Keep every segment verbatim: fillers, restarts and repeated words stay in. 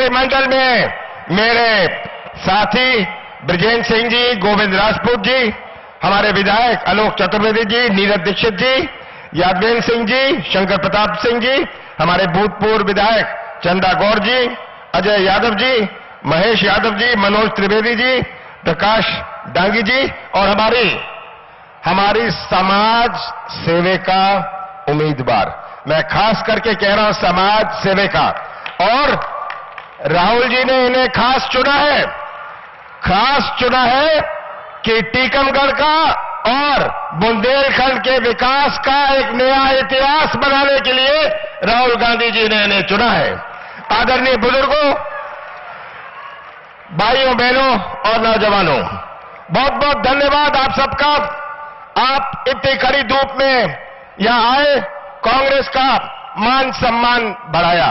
मंत्रिमंडल में मेरे साथी ब्रजेंद्र सिंह जी, गोविंद राजपूत जी, हमारे विधायक आलोक चतुर्वेदी जी, नीरज दीक्षित जी, यादवेंद्र सिंह जी, शंकर प्रताप सिंह जी, हमारे भूतपूर्व विधायक चंदा गौर जी, अजय यादव जी, महेश यादव जी, मनोज त्रिवेदी जी, प्रकाश डांगी जी और हमारी हमारी समाज सेविका उम्मीदवार, मैं खास करके कह रहा हूं समाज सेविका, और राहुल जी ने इन्हें खास चुना है, खास चुना है कि टीकमगढ़ का और बुंदेलखंड के विकास का एक नया इतिहास बनाने के लिए राहुल गांधी जी ने इन्हें चुना है। आदरणीय बुजुर्गों, भाइयों बहनों और नौजवानों, बहुत बहुत धन्यवाद आप सबका। आप इतनी कड़ी धूप में यहां आए, कांग्रेस का मान सम्मान बढ़ाया।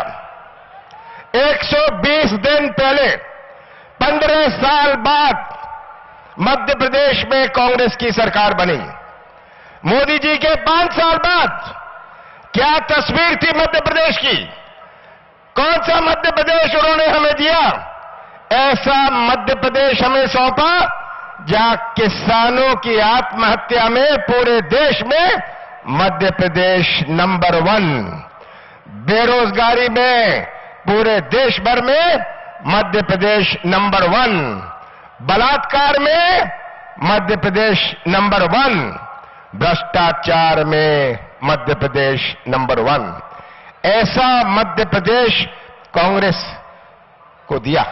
एक सौ बीस दिन पहले पंद्रह साल बाद मध्य प्रदेश में कांग्रेस की सरकार बनी। मोदी जी के पांच साल बाद क्या तस्वीर थी मध्य प्रदेश की? कौन सा मध्य प्रदेश उन्होंने हमें दिया? ऐसा मध्य प्रदेश हमें सौंपा जहां किसानों की आत्महत्या में पूरे देश में मध्य प्रदेश नंबर वन, बेरोजगारी में पूरे देश भर में मध्य प्रदेश नंबर वन, बलात्कार में मध्य प्रदेश नंबर वन, भ्रष्टाचार में मध्य प्रदेश नंबर वन। ऐसा मध्य प्रदेश कांग्रेस को दिया।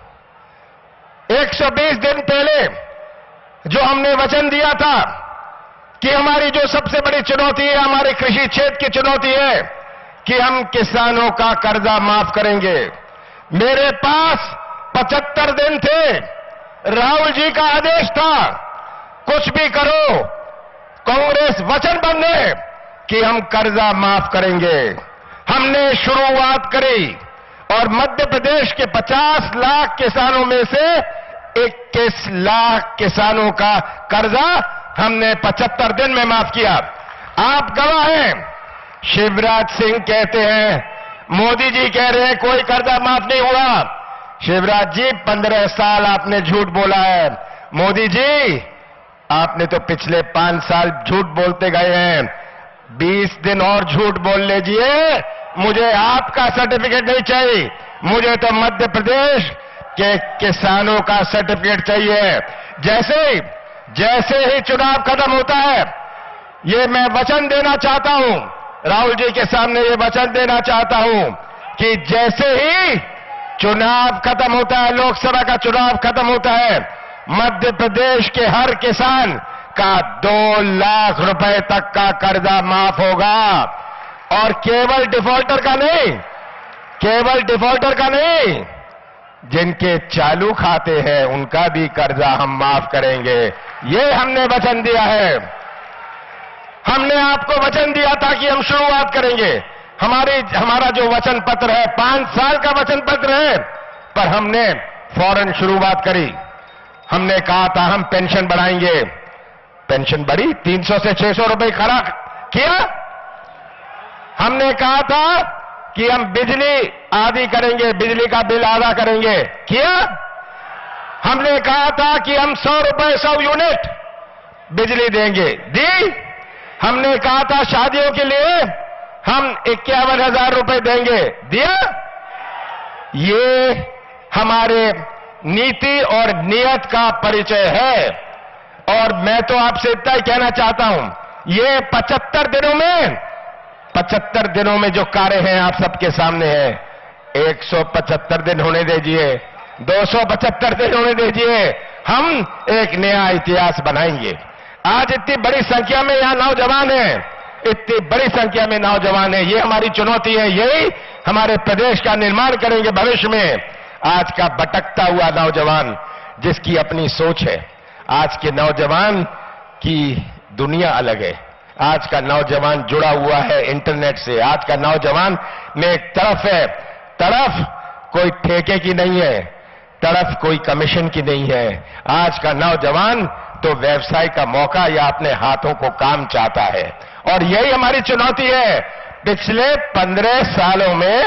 एक सौ बीस दिन पहले जो हमने वचन दिया था कि हमारी जो सबसे बड़ी चुनौती है, हमारे कृषि क्षेत्र की चुनौती है कि हम किसानों का कर्जा माफ करेंगे। मेरे पास पचहत्तर दिन थे, राहुल जी का आदेश था कुछ भी करो, कांग्रेस वचनबद्ध है कि हम कर्जा माफ करेंगे। हमने शुरुआत करी और मध्य प्रदेश के पचास लाख किसानों में से इक्कीस लाख किसानों का कर्जा हमने पचहत्तर दिन में माफ किया। आप गवाह हैं। शिवराज सिंह कहते हैं, मोदी जी कह रहे हैं कोई कर्जा माफ नहीं हुआ। शिवराज जी, पंद्रह साल आपने झूठ बोला है। मोदी जी, आपने तो पिछले पांच साल झूठ बोलते गए हैं। बीस दिन और झूठ बोल लीजिए, मुझे आपका सर्टिफिकेट नहीं चाहिए, मुझे तो मध्य प्रदेश के किसानों का सर्टिफिकेट चाहिए। जैसे जैसे ही चुनाव खत्म होता है, ये मैं वचन देना चाहता हूं, राहुल जी के सामने ये वचन देना चाहता हूं कि जैसे ही चुनाव खत्म होता है, लोकसभा का चुनाव खत्म होता है, मध्य प्रदेश के हर किसान का दो लाख रुपए तक का कर्जा माफ होगा। और केवल डिफॉल्टर का नहीं, केवल डिफॉल्टर का नहीं, जिनके चालू खाते हैं उनका भी कर्जा हम माफ करेंगे। ये हमने वचन दिया है। हमने आपको वचन दिया था कि हम शुरुआत करेंगे। हमारी हमारा जो वचन पत्र है पांच साल का वचन पत्र है, पर हमने फौरन शुरुआत करी। हमने कहा था हम पेंशन बढ़ाएंगे, पेंशन बढ़ी, तीन सौ से छह सौ रुपए खड़ा किया। हमने कहा था कि हम बिजली आधी करेंगे, बिजली का बिल आधा करेंगे, किया। हमने कहा था कि हम सौ रुपए सौ यूनिट बिजली देंगे, दी। हमने कहा था शादियों के लिए हम इक्यावन हजार रुपए देंगे, दिया। ये हमारे नीति और नियत का परिचय है। और मैं तो आपसे इतना ही कहना चाहता हूं, ये पचहत्तर दिनों में पचहत्तर दिनों में जो कार्य हैं आप सबके सामने है। एक सौ पचहत्तर दिन होने दीजिए, दो सौ पचहत्तर दिन होने दीजिए, हम एक नया इतिहास बनाएंगे। आज इतनी बड़ी संख्या में यहां नौजवान हैं, इतनी बड़ी संख्या में नौजवान हैं, ये हमारी चुनौती है, यही हमारे प्रदेश का निर्माण करेंगे भविष्य में। आज का भटकता हुआ नौजवान जिसकी अपनी सोच है, आज के नौजवान की दुनिया अलग है। आज का नौजवान जुड़ा हुआ है इंटरनेट से। आज का नौजवान में एक तरफ है, तरफ कोई ठेके की नहीं है, तरफ कोई कमीशन की नहीं है। आज का नौजवान तो व्यवसाय का मौका या अपने हाथों को काम चाहता है। और यही हमारी चुनौती है। पिछले पंद्रह सालों में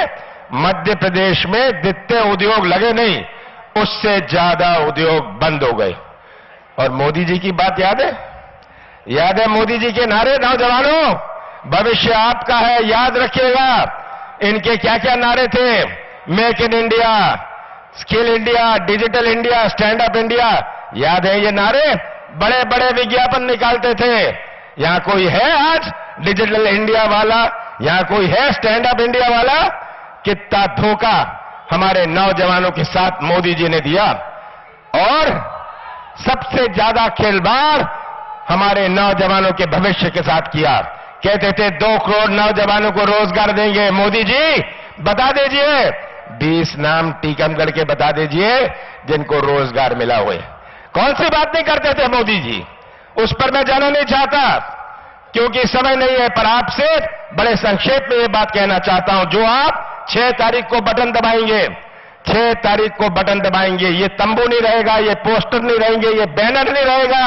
मध्य प्रदेश में जितने उद्योग लगे नहीं, उससे ज्यादा उद्योग बंद हो गए। और मोदी जी की बात याद है? याद है मोदी जी के नारे? नौजवानों, भविष्य आपका है, याद रखिएगा। इनके क्या क्या नारे थे? Make in India, skill India, digital India, stand up India. याद है ये नारे? बड़े बड़े विज्ञापन निकालते थे। यहां कोई है आज डिजिटल इंडिया वाला? यहां कोई है स्टैंड अप इंडिया वाला? कितना धोखा हमारे नौजवानों के साथ मोदी जी ने दिया। और सबसे ज्यादा खिलवाड़ हमारे नौजवानों के भविष्य के साथ किया। कहते थे दो करोड़ नौजवानों को रोजगार देंगे। मोदी जी बता दीजिए, बीस नाम टीकमगढ़ के बता दीजिए जिनको रोजगार मिला हुए। कौन सी बात नहीं करते थे मोदी जी? उस पर मैं जाना नहीं चाहता क्योंकि समय नहीं है, पर आपसे बड़े संक्षेप में ये बात कहना चाहता हूं। जो आप छह तारीख को बटन दबाएंगे, छह तारीख को बटन दबाएंगे, ये तंबू नहीं रहेगा, ये पोस्टर नहीं रहेंगे, ये बैनर नहीं रहेगा।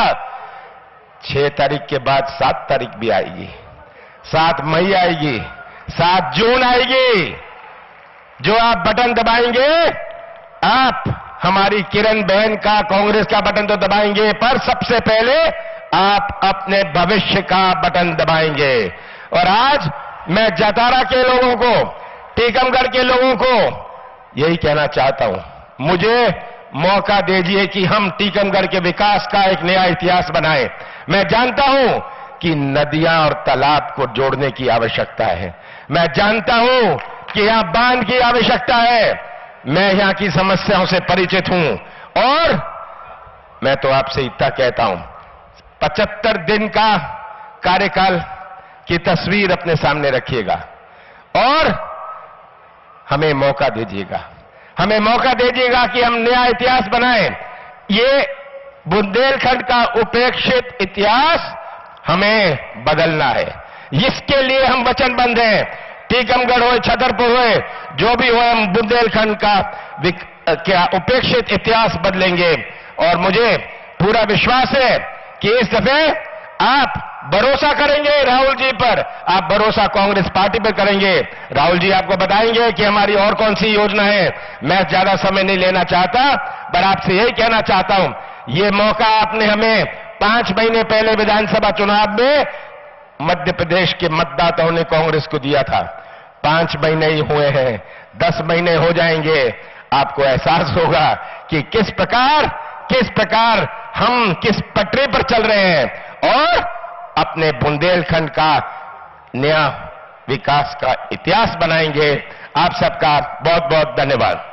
छह तारीख के बाद सात तारीख भी आएगी, सात मई आएगी, सात जून आएगी। जो आप बटन दबाएंगे, आप हमारी किरण बहन का, कांग्रेस का बटन तो दबाएंगे, पर सबसे पहले आप अपने भविष्य का बटन दबाएंगे। और आज मैं जतारा के लोगों को, टीकमगढ़ के लोगों को यही कहना चाहता हूं, मुझे मौका दीजिए कि हम टीकमगढ़ के विकास का एक नया इतिहास बनाएं। मैं जानता हूं कि नदियां और तालाब को जोड़ने की आवश्यकता है। मैं जानता हूं कि यहां बांध की आवश्यकता है। मैं यहां की समस्याओं से परिचित हूं। और मैं तो आपसे इतना कहता हूं, पचहत्तर दिन का कार्यकाल की तस्वीर अपने सामने रखिएगा और हमें मौका दीजिएगा। हमें मौका दीजिएगा कि हम नया इतिहास बनाएं। ये बुंदेलखंड का उपेक्षित इतिहास हमें बदलना है। इसके लिए हम वचनबद्ध हैं। टीकमगढ़ हो, छतरपुर हो, जो भी हो, हम बुंदेलखंड का क्या उपेक्षित इतिहास बदलेंगे। और मुझे पूरा विश्वास है कि इस दफे आप भरोसा करेंगे राहुल जी पर, आप भरोसा कांग्रेस पार्टी पर करेंगे। राहुल जी आपको बताएंगे कि हमारी और कौन सी योजना है। मैं ज्यादा समय नहीं लेना चाहता, पर आपसे यही कहना चाहता हूं, ये मौका आपने हमें पांच महीने पहले विधानसभा चुनाव में मध्य प्रदेश के मतदाताओं ने कांग्रेस को दिया था। पांच महीने ही हुए हैं, दस महीने हो जाएंगे, आपको एहसास होगा कि किस प्रकार किस प्रकार हम किस पटरी पर चल रहे हैं और अपने बुंदेलखंड का नया विकास का इतिहास बनाएंगे। आप सबका बहुत बहुत धन्यवाद।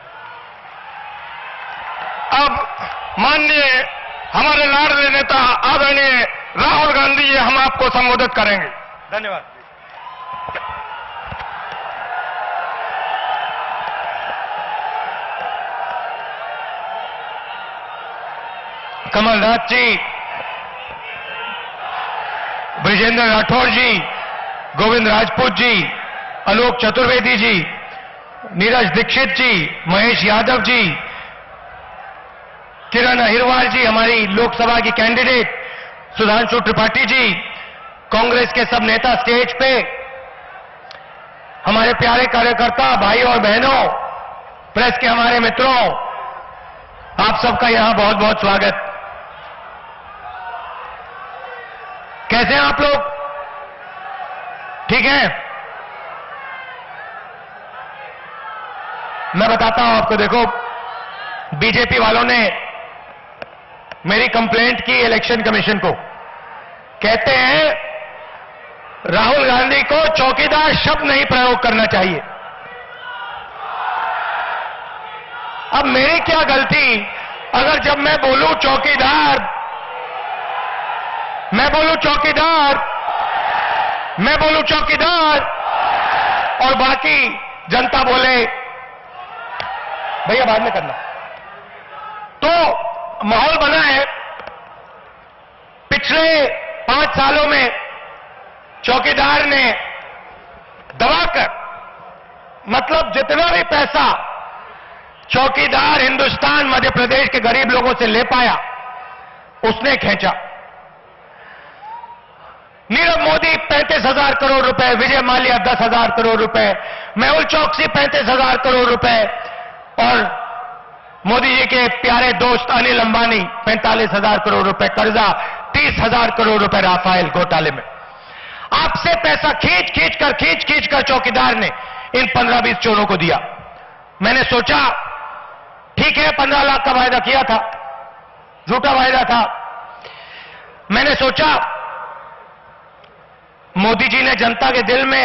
अब माननीय हमारे लाडले नेता आदरणीय राहुल गांधी जी हम आपको संबोधित करेंगे। धन्यवाद। कमलनाथ जी, ब्रिजेंद्र राठौर जी, गोविंद राजपूत जी, आलोक चतुर्वेदी जी, नीरज दीक्षित जी, महेश यादव जी, किरण अहिरवार जी, हमारी लोकसभा की कैंडिडेट सुधांशु त्रिपाठी जी, कांग्रेस के सब नेता स्टेज पे, हमारे प्यारे कार्यकर्ता भाई और बहनों, प्रेस के हमारे मित्रों, आप सबका यहां बहुत बहुत स्वागत। कैसे हैं आप लोग? ठीक है? मैं बताता हूं आपको। देखो, बीजेपी वालों ने मेरी कंप्लेंट की इलेक्शन कमीशन को। कहते हैं राहुल गांधी को चौकीदार शब्द नहीं प्रयोग करना चाहिए। अब मेरी क्या गलती अगर जब मैं बोलूं चौकीदार, मैं बोलूं चौकीदार, मैं बोलूं चौकीदार और बाकी जनता बोले भैया बाद में करना। तो माहौल बना है। पिछले पांच सालों में चौकीदार ने दबाकर, मतलब जितना भी पैसा चौकीदार हिंदुस्तान मध्य प्रदेश के गरीब लोगों से ले पाया, उसने खींचा। नीरव मोदी पैंतीस हजार करोड़ रुपए, विजय माल्या दस हजार करोड़ रुपए, मेहुल चौकसी पैंतीस हजार करोड़ रुपए और मोदी जी के प्यारे दोस्त अनिल अंबानी पैंतालीस हजार करोड़ रुपए कर्जा, तीस हजार करोड़ रुपए राफेल घोटाले में। आपसे पैसा खींच खींच कर खींच खींच कर चौकीदार ने इन पंद्रह बीस चोरों को दिया। मैंने सोचा ठीक है, पंद्रह लाख का वायदा किया था, झूठा वायदा था। मैंने सोचा मोदी जी ने जनता के दिल में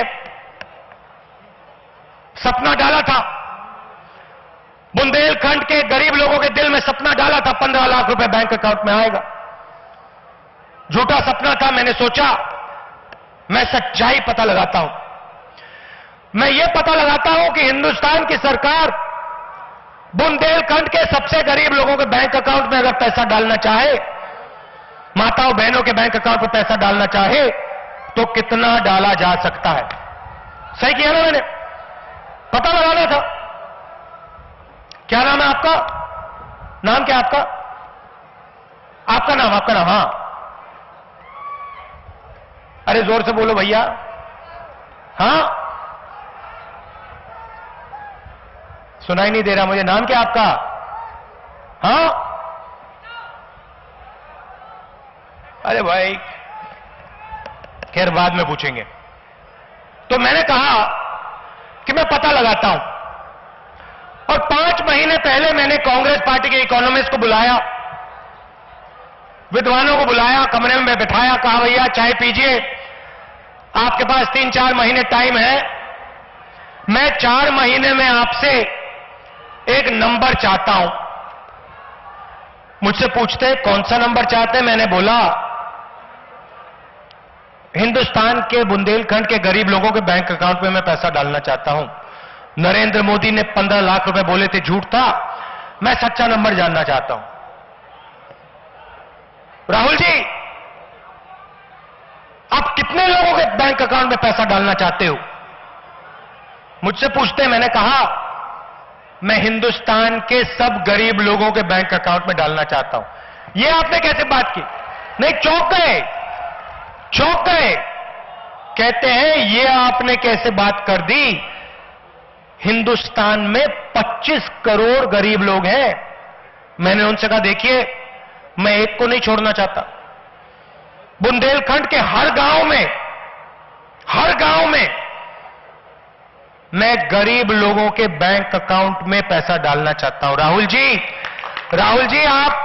सपना डाला था, बुंदेलखंड के गरीब लोगों के दिल में सपना डाला था पंद्रह लाख रुपए बैंक अकाउंट में आएगा। झूठा सपना था। मैंने सोचा मैं सच्चाई पता लगाता हूं, मैं ये पता लगाता हूं कि हिंदुस्तान की सरकार बुंदेलखंड के सबसे गरीब लोगों के बैंक अकाउंट में अगर पैसा डालना चाहे, माताओं बहनों के बैंक अकाउंट में पैसा डालना चाहे तो कितना डाला जा सकता है। सही किया ना मैंने, पता लगाना था। क्या नाम है आपका? नाम क्या आपका? आपका नाम, आपका नाम? हां, अरे जोर से बोलो भैया। हां, सुनाई नहीं दे रहा मुझे। नाम क्या आपका? हां, अरे भाई खैर बाद में पूछेंगे। तो मैंने कहा कि मैं पता लगाता हूं, और पांच महीने पहले मैंने कांग्रेस पार्टी के इकोनॉमिस्ट को बुलाया, विद्वानों को बुलाया, कमरे में बिठाया, कहा भैया चाय पीजिए, आपके पास तीन चार महीने टाइम है, मैं चार महीने में आपसे एक नंबर चाहता हूं। मुझसे पूछते कौन सा नंबर चाहते हैं? मैंने बोला हिंदुस्तान के बुंदेलखंड के गरीब लोगों के बैंक अकाउंट में मैं पैसा डालना चाहता हूं। नरेंद्र मोदी ने पंद्रह लाख रुपए बोले थे, झूठ था, मैं सच्चा नंबर जानना चाहता हूं। राहुल जी, आप कितने लोगों के बैंक अकाउंट में पैसा डालना चाहते हो? मुझसे पूछते। मैंने कहा मैं हिंदुस्तान के सब गरीब लोगों के बैंक अकाउंट में डालना चाहता हूं। यह आपने कैसे बात की? नहीं, चौंक गए, चौंक गए। कहते हैं ये आपने कैसे बात कर दी? हिंदुस्तान में पच्चीस करोड़ गरीब लोग हैं। मैंने उनसे कहा देखिए, मैं एक को नहीं छोड़ना चाहता। बुंदेलखंड के हर गांव में, हर गांव में मैं गरीब लोगों के बैंक अकाउंट में पैसा डालना चाहता हूं। राहुल जी, राहुल जी, आप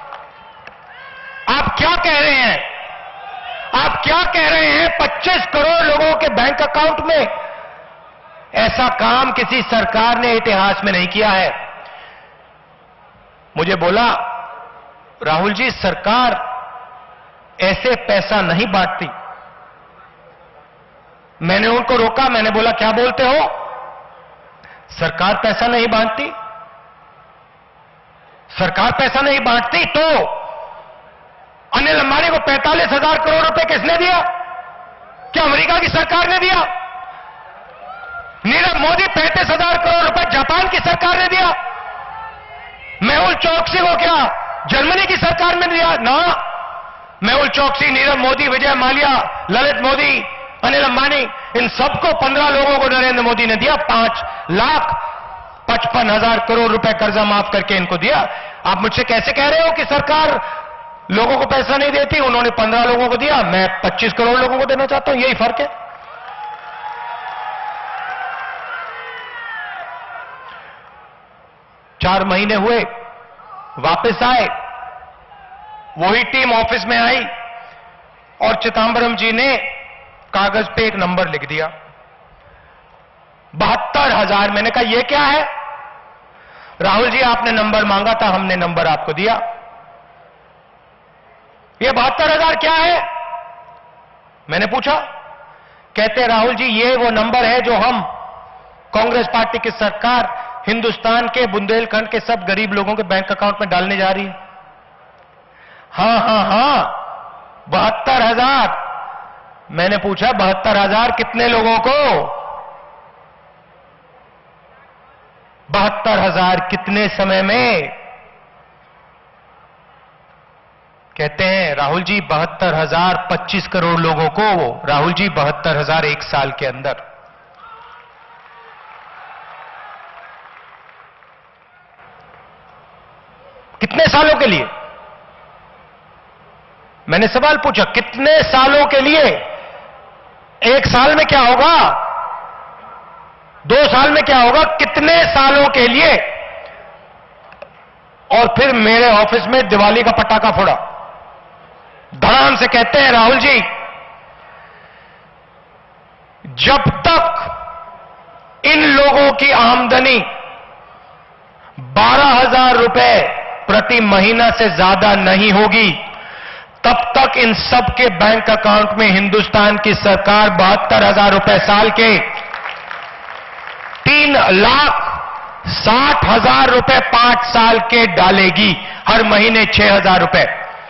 आप क्या कह रहे हैं? आप क्या कह रहे हैं? पच्चीस करोड़ लोगों के बैंक अकाउंट में? ऐसा काम किसी सरकार ने इतिहास में नहीं किया है। मुझे बोला राहुल जी, सरकार ऐसे पैसा नहीं बांटती। मैंने उनको रोका, मैंने बोला क्या बोलते हो? सरकार पैसा नहीं बांटती? सरकार पैसा नहीं बांटती तो अनिल अंबानी को पैंतालीस हजार करोड़ रुपए किसने दिया? क्या अमेरिका की सरकार ने दिया? नीरव मोदी पैंतीस हजार करोड़ रुपए जापान की सरकार ने दिया? मेहुल चौकसी को क्या जर्मनी की सरकार ने दिया? ना, मेहुल चौकसी, नीरव मोदी, विजय माल्या, ललित मोदी, अनिल अंबानी, इन सबको पंद्रह लोगों को नरेंद्र मोदी ने दिया। पांच लाख पचपन हजार करोड़ रुपए कर्जा माफ करके इनको दिया। आप मुझसे कैसे कह रहे हो कि सरकार लोगों को पैसा नहीं देती? उन्होंने पंद्रह लोगों को दिया, मैं पच्चीस करोड़ लोगों को देना चाहता हूं। यही फर्क है। चार महीने हुए, वापस आए, वही टीम ऑफिस में आई और चिदंबरम जी ने कागज पे एक नंबर लिख दिया, बहत्तर हजार। मैंने कहा यह क्या है? राहुल जी, आपने नंबर मांगा था, हमने नंबर आपको दिया। यह बहत्तर हजार क्या है? मैंने पूछा। कहते राहुल जी, ये वो नंबर है जो हम कांग्रेस पार्टी की सरकार हिंदुस्तान के बुंदेलखंड के सब गरीब लोगों के बैंक अकाउंट में डालने जा रही है। हां हां हां, बहत्तर हजार। मैंने पूछा बहत्तर हजार कितने लोगों को? बहत्तर हजार कितने समय में? कहते हैं राहुल जी बहत्तर हजार पच्चीस करोड़ लोगों को, राहुल जी बहत्तर हजार एक साल के अंदर। कितने सालों के लिए? मैंने सवाल पूछा, कितने सालों के लिए? एक साल में क्या होगा, दो साल में क्या होगा, कितने सालों के लिए? और फिर मेरे ऑफिस में दिवाली का पटाखा फोड़ा, धड़ाम से कहते हैं राहुल जी जब तक इन लोगों की आमदनी बारह हजार रुपए प्रति महीना से ज्यादा नहीं होगी, तब तक इन सब के बैंक अकाउंट में हिंदुस्तान की सरकार बहत्तर हजार रुपए साल के तीन लाख साठ हजार रुपए पांच साल के डालेगी, हर महीने छह हजार रुपए।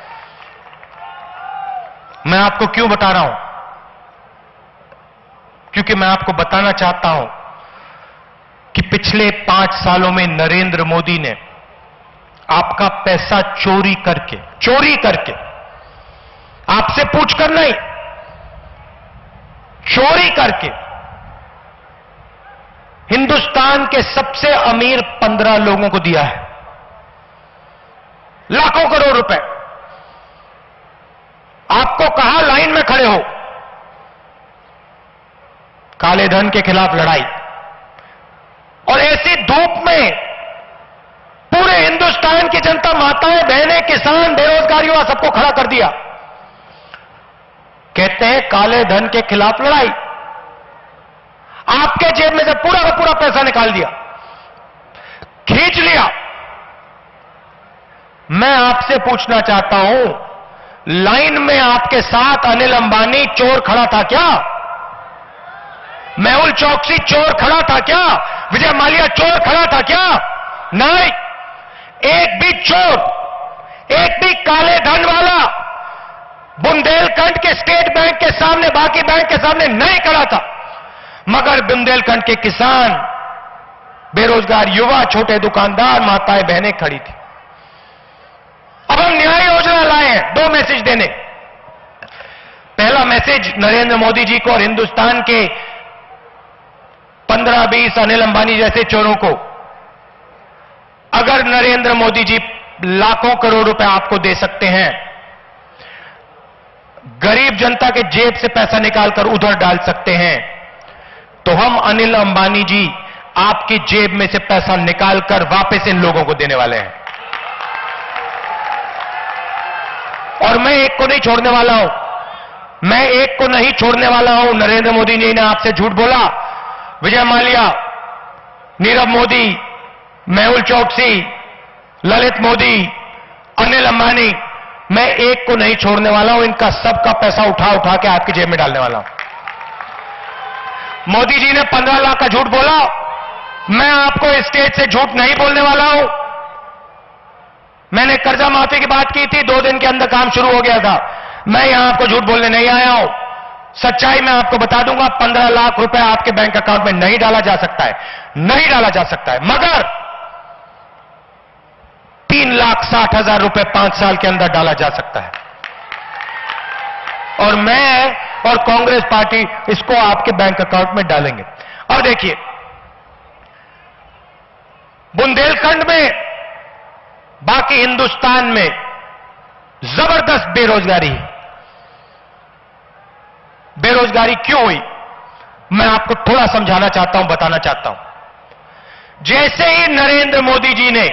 मैं आपको क्यों बता रहा हूं? क्योंकि मैं आपको बताना चाहता हूं कि पिछले पांच सालों में नरेंद्र मोदी ने आपका पैसा चोरी करके चोरी करके आपसे पूछकर नहीं, चोरी करके हिंदुस्तान के सबसे अमीर पंद्रह लोगों को दिया है, लाखों करोड़ रुपए। आपको कहा लाइन में खड़े हो, काले धन के खिलाफ लड़ाई, और ऐसी धूप में पूरे हिंदुस्तान की जनता, माताएं बहनें, किसान, बेरोजगार युवा, सबको खड़ा कर दिया। कहते हैं काले धन के खिलाफ लड़ाई, आपके जेब में से पूरा का पूरा पैसा निकाल दिया, खींच लिया। मैं आपसे पूछना चाहता हूं, लाइन में आपके साथ अनिल अंबानी चोर खड़ा था क्या? मेहुल चौकसी चोर खड़ा था क्या? विजय माल्या चोर खड़ा था क्या? नहीं, एक भी चोर, एक भी काले धन वाला बुंदेलखंड के स्टेट बैंक के सामने, बाकी बैंक के सामने नहीं खड़ा था, मगर बुंदेलखंड के किसान, बेरोजगार युवा, छोटे दुकानदार, माताएं बहनें खड़ी थी। अब हम न्याय योजना लाए हैं दो मैसेज देने। पहला मैसेज नरेंद्र मोदी जी को और हिंदुस्तान के पंद्रह बीस अनिल अंबानी जैसे चोरों को, अगर नरेंद्र मोदी जी लाखों करोड़ रुपए आपको दे सकते हैं, गरीब जनता के जेब से पैसा निकालकर उधर डाल सकते हैं, तो हम अनिल अंबानी जी आपकी जेब में से पैसा निकालकर वापस इन लोगों को देने वाले हैं। और मैं एक को नहीं छोड़ने वाला हूं, मैं एक को नहीं छोड़ने वाला हूं। नरेंद्र मोदी जी ने आपसे झूठ बोला, विजय माल्या, नीरव मोदी, मेहुल चौकसी, ललित मोदी, अनिल अंबानी, मैं एक को नहीं छोड़ने वाला हूं। इनका सबका पैसा उठा उठा के आपकी जेब में डालने वाला हूं। मोदी जी ने पंद्रह लाख का झूठ बोला, मैं आपको स्टेज से झूठ नहीं बोलने वाला हूं। मैंने कर्जा माफी की बात की थी, दो दिन के अंदर काम शुरू हो गया था। मैं यहां आपको झूठ बोलने नहीं आया हूं, सच्चाई मैं आपको बता दूंगा। पंद्रह लाख रुपए आपके बैंक अकाउंट में नहीं डाला जा सकता है, नहीं डाला जा सकता है, मगर तीन लाख साठ हजार रुपए पांच साल के अंदर डाला जा सकता है। और मैं और कांग्रेस पार्टी इसको आपके बैंक अकाउंट में डालेंगे। अब देखिए, बुंदेलखंड में, बाकी हिंदुस्तान में जबरदस्त बेरोजगारी है। बेरोजगारी क्यों हुई, मैं आपको थोड़ा समझाना चाहता हूं, बताना चाहता हूं। जैसे ही नरेंद्र मोदी जी ने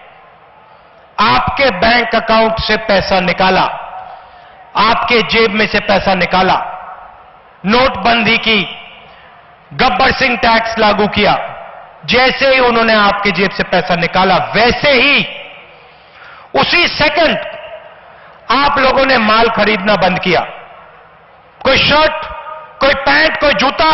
आपके बैंक अकाउंट से पैसा निकाला, आपके जेब में से पैसा निकाला, नोटबंदी की, गब्बर सिंह टैक्स लागू किया, जैसे ही उन्होंने आपके जेब से पैसा निकाला, वैसे ही उसी सेकंड आप लोगों ने माल खरीदना बंद किया। कोई शर्ट, कोई पैंट, कोई जूता,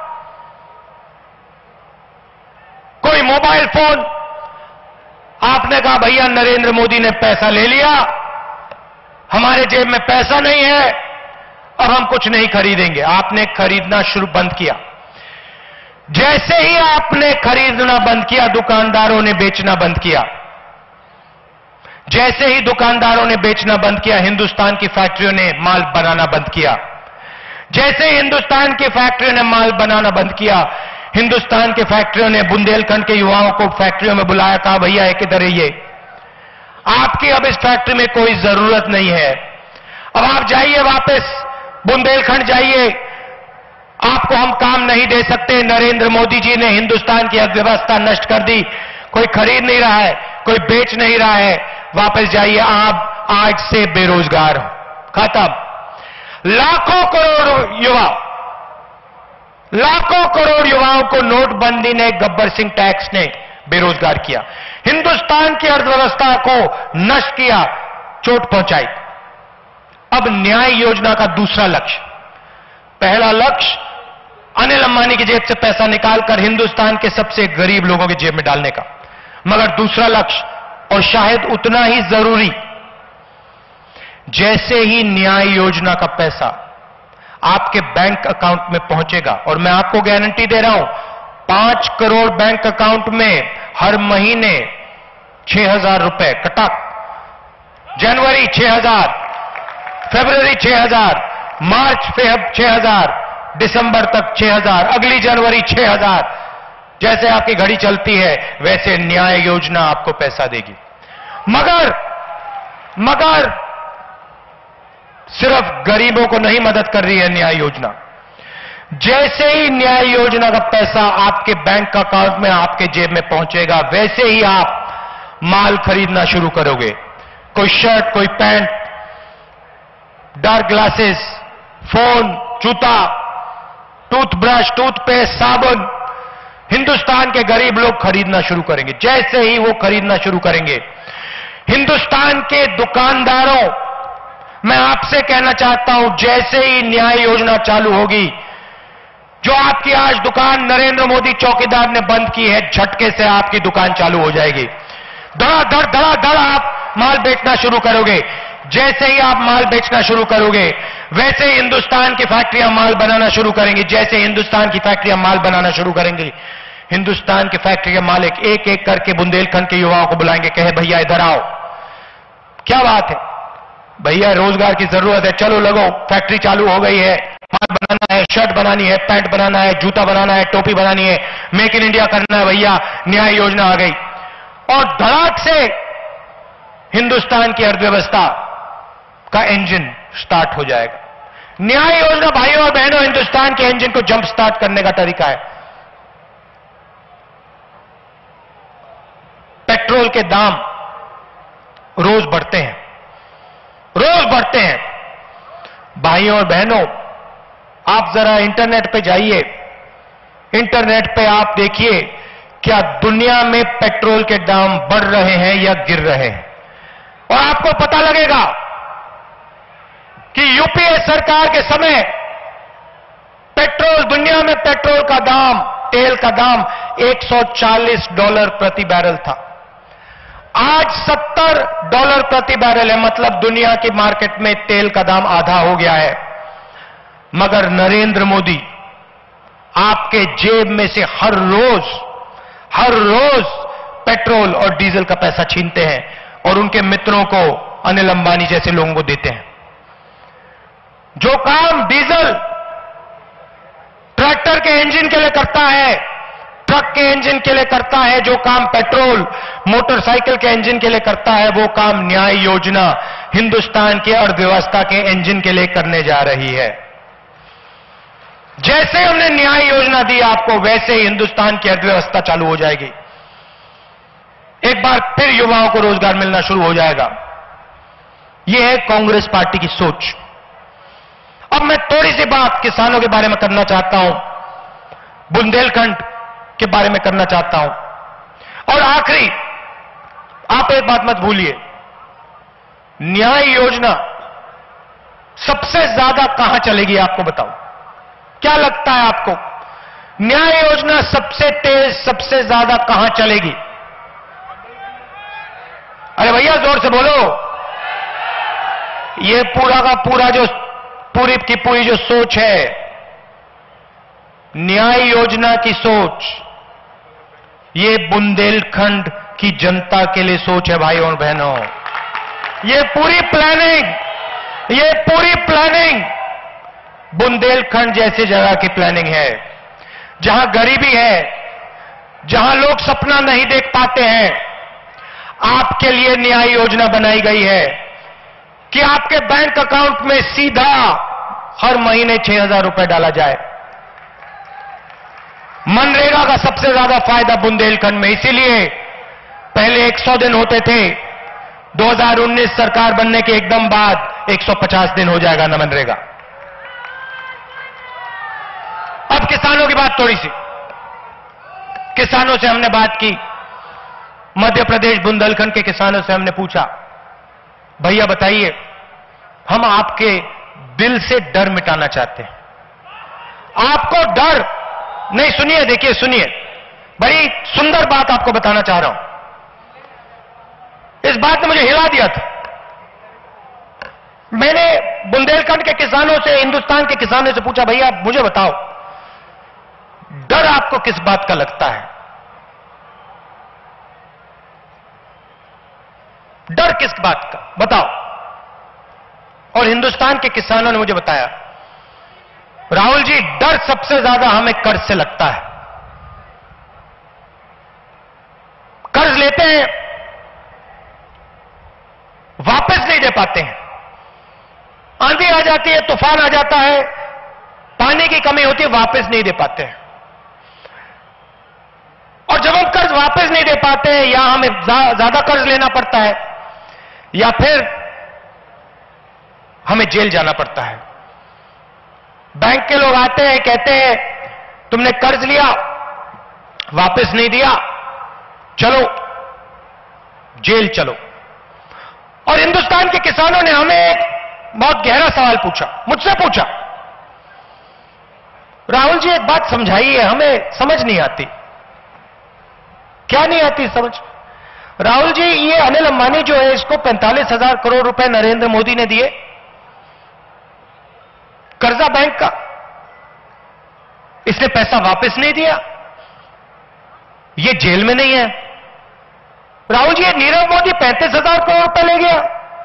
कोई मोबाइल फोन, आपने कहा भैया नरेंद्र मोदी ने पैसा ले लिया, हमारे जेब में पैसा नहीं है, अब हम कुछ नहीं खरीदेंगे। आपने खरीदना शुरू बंद किया। जैसे ही आपने खरीदना बंद किया, दुकानदारों ने बेचना बंद किया। जैसे ही दुकानदारों ने बेचना बंद किया, हिंदुस्तान की फैक्ट्रियों ने माल बनाना बंद किया। जैसे ही हिंदुस्तान की फैक्ट्रियों ने माल बनाना बंद किया, हिंदुस्तान की फैक्ट्रियों ने बुंदेलखंड के युवाओं को फैक्ट्रियों में बुलाया, कहा भैया एक इधर रहिए, आपकी अब इस फैक्ट्री में कोई जरूरत नहीं है, अब आप जाइए वापस बुंदेलखंड जाइए, आपको हम काम नहीं दे सकते। नरेंद्र मोदी जी ने हिंदुस्तान की अर्थव्यवस्था नष्ट कर दी, कोई खरीद नहीं रहा है, कोई बेच नहीं रहा है, वापस जाइए, आप आज से बेरोजगार हो, खत्म। लाखों करोड़ युवा लाखों करोड़ युवाओं को नोटबंदी ने, गब्बर सिंह टैक्स ने बेरोजगार किया, हिंदुस्तान की अर्थव्यवस्था को नष्ट किया, चोट पहुंचाई। अब न्याय योजना का दूसरा लक्ष्य, पहला लक्ष्य अनिल अंबानी की जेब से पैसा निकालकर हिंदुस्तान के सबसे गरीब लोगों की जेब में डालने का, मगर दूसरा लक्ष्य और शायद उतना ही जरूरी, जैसे ही न्याय योजना का पैसा आपके बैंक अकाउंट में पहुंचेगा, और मैं आपको गारंटी दे रहा हूं, पांच करोड़ बैंक अकाउंट में हर महीने छह हजार रुपए कटक, जनवरी छह हजार, फरवरी छह हजार, मार्च छह हजार, दिसंबर तक छह हजार, अगली जनवरी छह हजार, जैसे आपकी घड़ी चलती है वैसे न्याय योजना आपको पैसा देगी। मगर मगर सिर्फ गरीबों को नहीं मदद कर रही है न्याय योजना। जैसे ही न्याय योजना का पैसा आपके बैंक अकाउंट में, आपके जेब में पहुंचेगा, वैसे ही आप माल खरीदना शुरू करोगे। कोई शर्ट, कोई पैंट, डार्क ग्लासेस, फोन, जूता, टूथब्रश, टूथपेस्ट, साबुन, हिंदुस्तान के गरीब लोग खरीदना शुरू करेंगे। जैसे ही वो खरीदना शुरू करेंगे, हिंदुस्तान के दुकानदारों, मैं आपसे कहना चाहता हूं, जैसे ही न्याय योजना चालू होगी, जो आपकी आज दुकान नरेंद्र मोदी चौकीदार ने बंद की है, झटके से आपकी दुकान चालू हो जाएगी। धड़ाधड़ धड़ाधड़ आप माल बेचना शुरू करोगे। जैसे ही आप माल बेचना शुरू करोगे, वैसे ही हिंदुस्तान की फैक्ट्रियां माल बनाना शुरू करेंगी। जैसे हिंदुस्तान की फैक्ट्रियां माल बनाना शुरू करेंगी, हिंदुस्तान की फैक्ट्री के मालिक एक एक करके बुंदेलखंड के युवाओं को बुलाएंगे, कहे भैया इधर आओ, क्या बात है भैया, रोजगार की जरूरत है, चलो लगो, फैक्ट्री चालू हो गई है, माल बनाना है, शर्ट बनानी है, पैंट बनाना है, जूता बनाना है, टोपी बनानी है, मेक इन इंडिया करना है भैया, न्याय योजना आ गई। और धड़ाक से हिंदुस्तान की अर्थव्यवस्था का इंजन स्टार्ट हो जाएगा। न्याय योजना भाइयों और बहनों हिंदुस्तान के इंजन को जंप स्टार्ट करने का तरीका है। पेट्रोल के दाम रोज बढ़ते हैं, रोज बढ़ते हैं। भाइयों और बहनों, आप जरा इंटरनेट पे जाइए, इंटरनेट पे आप देखिए क्या दुनिया में पेट्रोल के दाम बढ़ रहे हैं या गिर रहे हैं, और आपको पता लगेगा कि यूपीए सरकार के समय पेट्रोल, दुनिया में पेट्रोल का दाम, तेल का दाम एक सौ चालीस डॉलर प्रति बैरल था, आज सत्तर डॉलर प्रति बैरल है, मतलब दुनिया की मार्केट में तेल का दाम आधा हो गया है। मगर नरेंद्र मोदी आपके जेब में से हर रोज हर रोज पेट्रोल और डीजल का पैसा छीनते हैं और उनके मित्रों को, अनिल अंबानी जैसे लोगों को देते हैं। जो काम डीजल ट्रैक्टर के इंजन के लिए करता है, ट्रक के इंजन के लिए करता है, जो काम पेट्रोल मोटरसाइकिल के इंजन के लिए करता है, वो काम न्याय योजना हिंदुस्तान की अर्थव्यवस्था के इंजन के लिए करने जा रही है। जैसे हमने न्याय योजना दी आपको, वैसे ही हिंदुस्तान की अर्थव्यवस्था चालू हो जाएगी। एक बार फिर युवाओं को रोजगार मिलना शुरू हो जाएगा। यह है कांग्रेस पार्टी की सोच। अब मैं थोड़ी सी बात किसानों के बारे में करना चाहता हूं, बुंदेलखंड के बारे में करना चाहता हूं, और आखिरी, आप एक बात मत भूलिए, न्याय योजना सबसे ज्यादा कहां चलेगी आपको बताओ, क्या लगता है आपको? न्याय योजना सबसे तेज, सबसे ज्यादा कहां चलेगी? अरे भैया जोर से बोलो। ये पूरा का पूरा जो पूरी की पूरी जो सोच है, न्याय योजना की सोच, ये बुंदेलखंड की जनता के लिए सोच है भाइयों और बहनों। ये पूरी प्लानिंग, ये पूरी प्लानिंग बुंदेलखंड जैसी जगह की प्लानिंग है, जहां गरीबी है, जहां लोग सपना नहीं देख पाते हैं। आपके लिए न्याय योजना बनाई गई है कि आपके बैंक अकाउंट में सीधा हर महीने छह हजार रुपए डाला जाए। मनरेगा का सबसे ज्यादा फायदा बुंदेलखंड में, इसीलिए पहले एक सौ दिन होते थे, दो हज़ार उन्नीस सरकार बनने के एकदम बाद एक सौ पचास दिन हो जाएगा ना मनरेगा। अब किसानों की बात थोड़ी सी, किसानों से हमने बात की, मध्य प्रदेश बुंदेलखंड के किसानों से हमने पूछा, भैया बताइए, हम आपके दिल से डर मिटाना चाहते हैं, आपको डर नहीं, सुनिए, देखिए, सुनिए, बड़ी सुंदर बात आपको बताना चाह रहा हूं। इस बात ने मुझे हिला दिया था। मैंने बुंदेलखंड के किसानों से, हिंदुस्तान के किसानों से पूछा, भैया मुझे बताओ, डर आपको किस बात का लगता है? डर किस बात का, बताओ। और हिंदुस्तान के किसानों ने मुझे बताया, राहुल जी, डर सबसे ज्यादा हमें कर्ज से लगता है। कर्ज लेते हैं, वापस नहीं दे पाते हैं, आंधी आ जाती है, तूफान आ जाता है, पानी की कमी होती है, वापस नहीं दे पाते हैं। और जब हम कर्ज वापस नहीं दे पाते हैं, या हमें ज्यादा कर्ज लेना पड़ता है, या फिर हमें जेल जाना पड़ता है। बैंक के लोग आते हैं, कहते हैं तुमने कर्ज लिया, वापस नहीं दिया, चलो जेल चलो। और हिंदुस्तान के किसानों ने हमें एक बहुत गहरा सवाल पूछा, मुझसे पूछा, राहुल जी एक बात समझाइए, हमें समझ नहीं आती। क्या नहीं आती समझ? राहुल जी, ये अनिल अंबानी जो है, इसको पैंतालीस हजार करोड़ रुपए नरेंद्र मोदी ने दिए कर्जा बैंक का, इसने पैसा वापस नहीं दिया, ये जेल में नहीं है। राहुल जी, नीरव मोदी पैंतीस हजार करोड़ रुपए ले गया,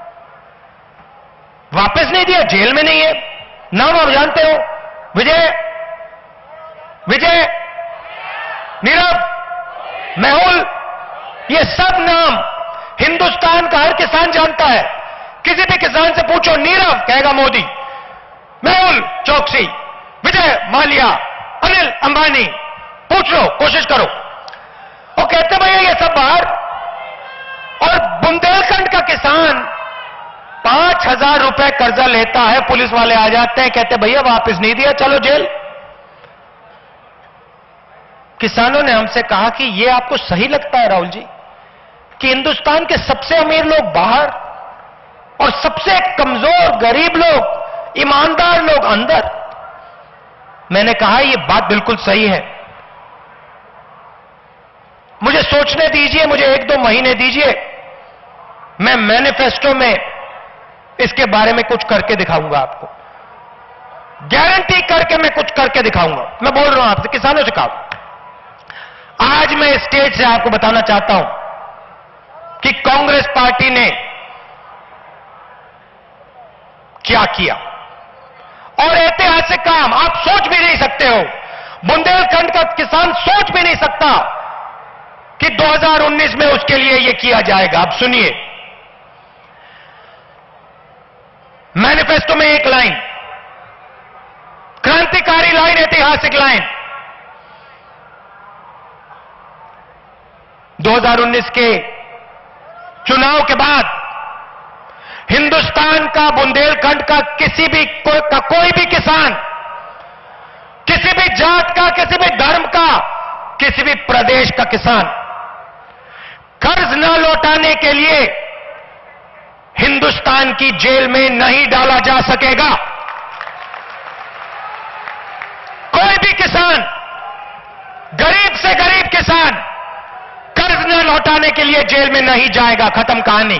वापस नहीं दिया, जेल में नहीं है। नाम आप जानते हो, विजय, विजय, नीरव, मेहुल, ये सब नाम हिंदुस्तान का हर किसान जानता है। किसी भी किसान से पूछो, नीरव कहेगा मोदी, मेहुल चौकसी, विजय माल्या, अनिल अंबानी, पूछ लो, कोशिश करो। वो कहते भैया ये सब बाहर। और बुंदेलखंड का किसान पांच हजार रुपए कर्जा लेता है, पुलिस वाले आ जाते हैं, कहते भैया वापस नहीं दिया, चलो जेल। किसानों ने हमसे कहा कि ये आपको सही लगता है राहुल जी, कि हिंदुस्तान के सबसे अमीर लोग बाहर और सबसे कमजोर गरीब लोग, ईमानदार लोग अंदर? मैंने कहा ये बात बिल्कुल सही है, मुझे सोचने दीजिए, मुझे एक दो महीने दीजिए, मैं मैनिफेस्टो में इसके बारे में कुछ करके दिखाऊंगा आपको, गारंटी करके मैं कुछ करके दिखाऊंगा। मैं बोल रहा हूं आपसे, किसानों से कहा, आज मैं स्टेज से आपको बताना चाहता हूं कि कांग्रेस पार्टी ने क्या किया, और ऐतिहासिक काम आप सोच भी नहीं सकते हो। बुंदेलखंड का किसान सोच भी नहीं सकता कि दो हज़ार उन्नीस में उसके लिए यह किया जाएगा। अब सुनिए, मैनिफेस्टो में एक लाइन, क्रांतिकारी लाइन, ऐतिहासिक लाइन, दो हज़ार उन्नीस के चुनाव के बाद हिंदुस्तान का, बुंदेलखंड का किसी भी को, का कोई भी किसान, किसी भी जात का, किसी भी धर्म का, किसी भी प्रदेश का किसान कर्ज न लौटाने के लिए हिंदुस्तान की जेल में नहीं डाला जा सकेगा। कोई भी किसान, गरीब से गरीब किसान कर्ज न लौटाने के लिए जेल में नहीं जाएगा। खत्म कहानी।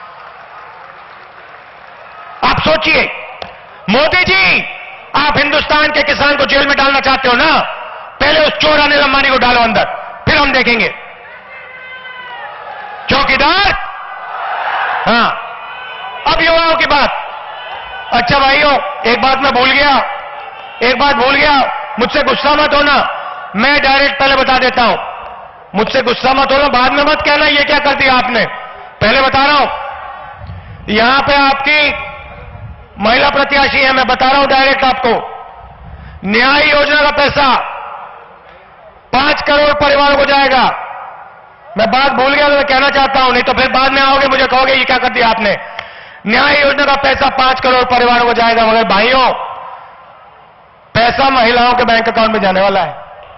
आप सोचिए, मोदी जी, आप हिंदुस्तान के किसान को जेल में डालना चाहते हो ना, पहले उस चोर अनिल अंबानी को डालो अंदर, फिर हम देखेंगे। चौकीदार, हाँ, युवाओं की बात। अच्छा भाइयों, एक बात मैं भूल गया, एक बात भूल गया, मुझसे गुस्सा मत होना, मैं डायरेक्ट पहले बता देता हूं, मुझसे गुस्सा मत होना, बाद में मत कहना ये क्या कर दिया आपने। पहले बता रहा हूं, यहां पे आपकी महिला प्रत्याशी है, मैं बता रहा हूं डायरेक्ट आपको, न्याय योजना का पैसा पांच करोड़ परिवारों को जाएगा। मैं बात भूल गया तो मैं कहना चाहता हूं, नहीं तो फिर बाद में आओगे मुझे कहोगे ये क्या कर दिया आपने। न्याय योजना का पैसा पांच करोड़ परिवारों को जाएगा, मगर भाइयों पैसा महिलाओं के बैंक अकाउंट में जाने वाला है।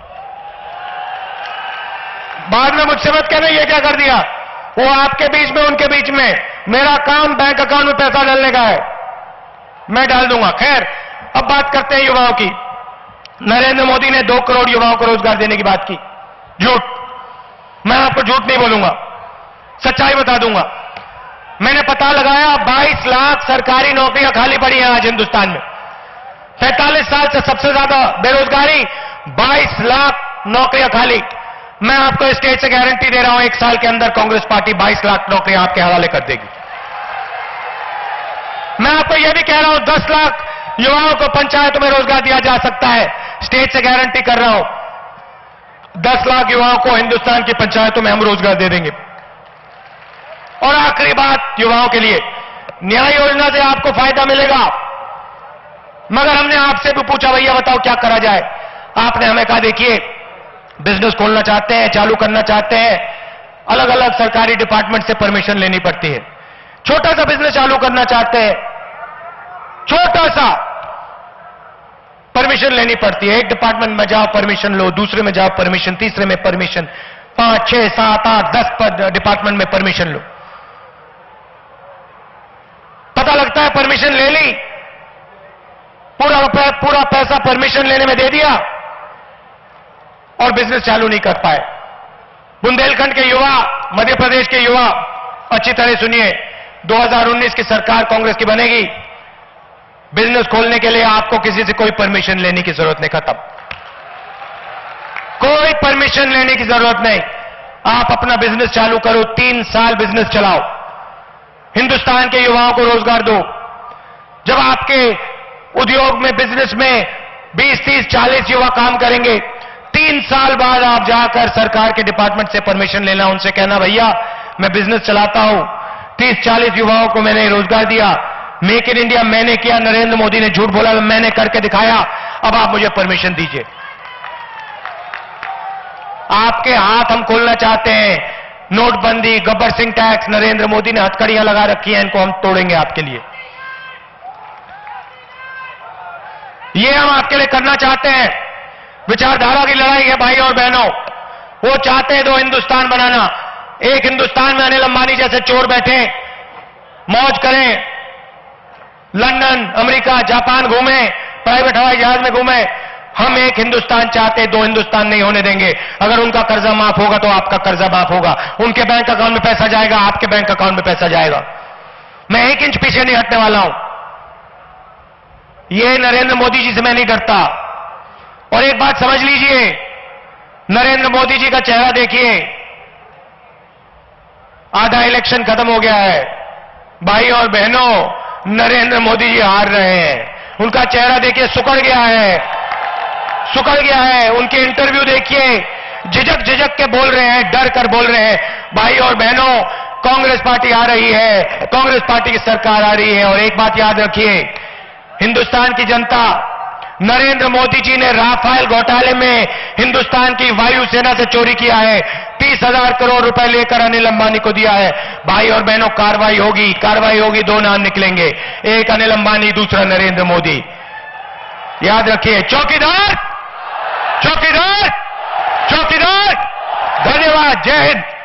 बाद में मुझसे मत कहना ये क्या कर दिया, वो आपके बीच में उनके बीच में, मेरा काम बैंक अकाउंट में पैसा डालने का है, मैं डाल दूंगा। खैर, अब बात करते हैं युवाओं की। नरेंद्र मोदी ने दो करोड़ युवाओं को रोजगार देने की बात की, झूठ। मैं आपको झूठ नहीं बोलूंगा, सच्चाई बता दूंगा। मैंने पता लगाया बाईस लाख सरकारी नौकरियां खाली पड़ी हैं आज हिंदुस्तान में। पैंतालीस साल से सबसे ज्यादा बेरोजगारी, बाईस लाख नौकरियां खाली। मैं आपको स्टेज से गारंटी दे रहा हूं, एक साल के अंदर कांग्रेस पार्टी बाईस लाख नौकरियां आपके हवाले कर देगी। मैं आपको यह भी कह रहा हूं, दस लाख युवाओं को पंचायतों में रोजगार दिया जा सकता है, स्टेज से गारंटी कर रहा हूं। दस लाख युवाओं को हिंदुस्तान की पंचायतों में हम रोजगार दे देंगे। और आखिरी बात युवाओं के लिए, न्याय योजना से आपको फायदा मिलेगा, मगर हमने आपसे भी पूछा भैया बताओ क्या करा जाए। आपने हमें कहा देखिए बिजनेस खोलना चाहते हैं, चालू करना चाहते हैं, अलग अलग सरकारी डिपार्टमेंट से परमिशन लेनी पड़ती है। छोटा सा बिजनेस चालू करना चाहते हैं, छोटा सा परमिशन लेनी पड़ती है। एक डिपार्टमेंट में जाओ परमिशन लो, दूसरे में जाओ परमिशन, तीसरे में परमिशन, पांच छह सात आठ दस डिपार्टमेंट में परमिशन लो। पता लगता है परमिशन ले ली, पूरा पूरा पैसा परमिशन लेने में दे दिया और बिजनेस चालू नहीं कर पाए। बुंदेलखंड के युवा, मध्य प्रदेश के युवा, अच्छी तरह सुनिए, दो हज़ार उन्नीस की सरकार कांग्रेस की बनेगी, बिजनेस खोलने के लिए आपको किसी से कोई परमिशन लेने की जरूरत नहीं, खत्म। कोई परमिशन लेने की जरूरत नहीं, आप अपना बिजनेस चालू करो, तीन साल बिजनेस चलाओ, हिंदुस्तान के युवाओं को रोजगार दो। जब आपके उद्योग में, बिजनेस में बीस तीस चालीस युवा काम करेंगे, तीन साल बाद आप जाकर सरकार के डिपार्टमेंट से परमिशन लेना, उनसे कहना भैया मैं बिजनेस चलाता हूं, तीस चालीस युवाओं को मैंने रोजगार दिया, मेक इन इंडिया मैंने किया, नरेंद्र मोदी ने झूठ बोला, मैंने करके दिखाया, अब आप मुझे परमिशन दीजिए। आपके हाथ हम खोलना चाहते हैं। नोटबंदी, गब्बर सिंह टैक्स, नरेंद्र मोदी ने हथकड़ियां लगा रखी हैं, इनको हम तोड़ेंगे आपके लिए। ये हम आपके लिए करना चाहते हैं। विचारधारा की लड़ाई है भाई और बहनों, वो चाहते हैं दो हिंदुस्तान बनाना। एक हिंदुस्तान में अनिल अंबानी जैसे चोर बैठे, मौज करें, लंदन, अमेरिका, जापान घूमे, प्राइवेट हवाई जहाज में घूमे। हम एक हिंदुस्तान चाहते, दो हिंदुस्तान नहीं होने देंगे। अगर उनका कर्जा माफ होगा तो आपका कर्जा माफ होगा, उनके बैंक अकाउंट में पैसा जाएगा, आपके बैंक अकाउंट में पैसा जाएगा। मैं एक इंच पीछे नहीं हटने वाला हूं। ये नरेंद्र मोदी जी से मैं नहीं डरता। और एक बात समझ लीजिए, नरेंद्र मोदी जी का चेहरा देखिए, आधा इलेक्शन खत्म हो गया है। भाई और बहनों, नरेंद्र मोदी जी हार रहे हैं, उनका चेहरा देखिए सुकड़ गया है, सुकड़ गया है। उनके इंटरव्यू देखिए, झिझक झिझक के बोल रहे हैं, डर कर बोल रहे हैं। भाई और बहनों, कांग्रेस पार्टी आ रही है, कांग्रेस पार्टी की सरकार आ रही है। और एक बात याद रखिए, हिंदुस्तान की जनता, नरेंद्र मोदी जी ने राफेल घोटाले में हिंदुस्तान की वायुसेना से चोरी किया है, तीस हजार करोड़ रुपए लेकर अनिल अंबानी को दिया है। भाई और बहनों, कार्रवाई होगी, कार्रवाई होगी, दो नाम निकलेंगे, एक अनिल अंबानी, दूसरा नरेंद्र मोदी। याद रखिए, चौकीदार, चौकीदार, चौकीदार। धन्यवाद, जय हिंद।